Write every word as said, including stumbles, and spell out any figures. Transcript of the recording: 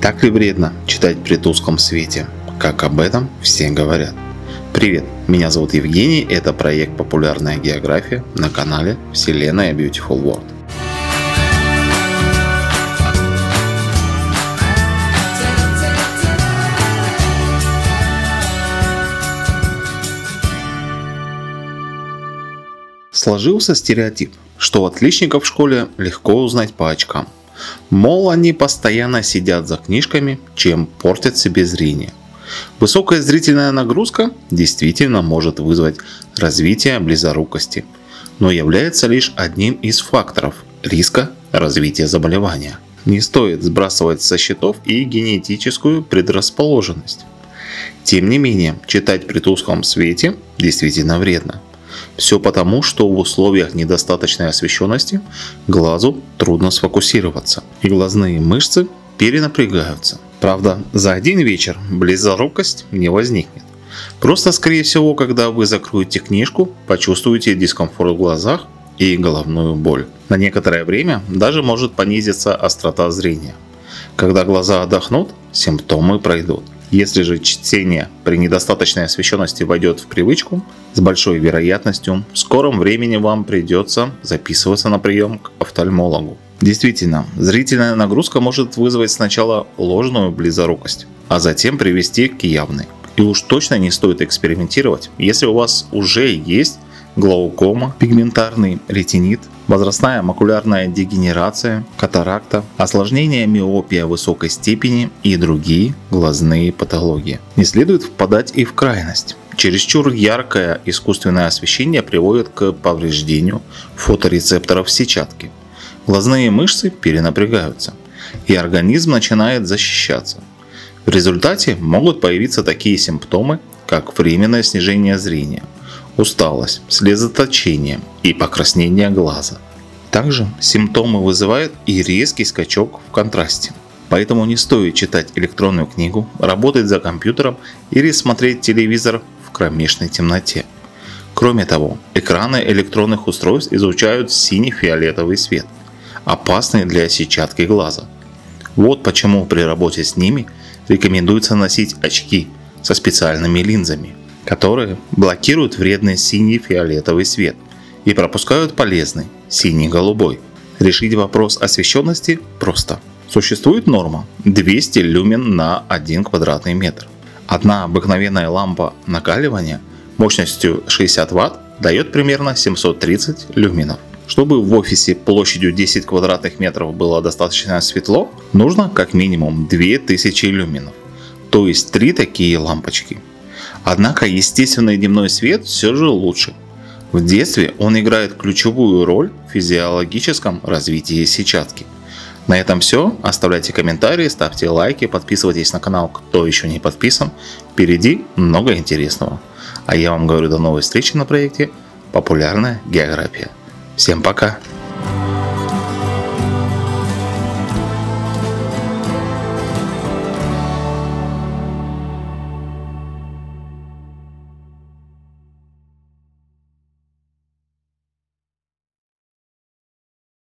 Так ли вредно читать при тусклом свете, как об этом все говорят? Привет, меня зовут Евгений, это проект «Популярная география» на канале Вселенная Beautiful World. Сложился стереотип, что отличников в школе легко узнать по очкам. Мол, они постоянно сидят за книжками, чем портят себе зрение. Высокая зрительная нагрузка действительно может вызвать развитие близорукости, но является лишь одним из факторов риска развития заболевания. Не стоит сбрасывать со счетов и генетическую предрасположенность. Тем не менее, читать при тусклом свете действительно вредно. Все потому, что в условиях недостаточной освещенности глазу трудно сфокусироваться, и глазные мышцы перенапрягаются. Правда, за один вечер близорукость не возникнет. Просто, скорее всего, когда вы закроете книжку, почувствуете дискомфорт в глазах и головную боль. На некоторое время даже может понизиться острота зрения. Когда глаза отдохнут, симптомы пройдут. Если же чтение при недостаточной освещенности войдет в привычку, с большой вероятностью в скором времени вам придется записываться на прием к офтальмологу. Действительно, зрительная нагрузка может вызвать сначала ложную близорукость, а затем привести к явной. И уж точно не стоит экспериментировать, если у вас уже есть глаукома, пигментарный ретинит, возрастная макулярная дегенерация, катаракта, осложнения миопия высокой степени и другие глазные патологии. Не следует впадать и в крайность. Чересчур яркое искусственное освещение приводит к повреждению фоторецепторов сетчатки. Глазные мышцы перенапрягаются, и организм начинает защищаться. В результате могут появиться такие симптомы, как временное снижение зрения, усталость, слезоточение и покраснение глаза. Также симптомы вызывают и резкий скачок в контрасте. Поэтому не стоит читать электронную книгу, работать за компьютером или смотреть телевизор в кромешной темноте. Кроме того, экраны электронных устройств излучают синий-фиолетовый свет, опасный для сетчатки глаза. Вот почему при работе с ними рекомендуется носить очки со специальными линзами, которые блокируют вредный синий-фиолетовый свет и пропускают полезный синий-голубой. Решить вопрос освещенности просто. Существует норма двести люмен на один квадратный метр. Одна обыкновенная лампа накаливания мощностью шестьдесят ватт дает примерно семьсот тридцать люменов. Чтобы в офисе площадью десять квадратных метров было достаточно светло, нужно как минимум две тысячи люменов, то есть три такие лампочки. Однако естественный дневной свет все же лучше. В детстве он играет ключевую роль в физиологическом развитии сетчатки. На этом все. Оставляйте комментарии, ставьте лайки, подписывайтесь на канал, кто еще не подписан. Впереди много интересного. А я вам говорю до новой встречи на проекте «Популярная география». Всем пока!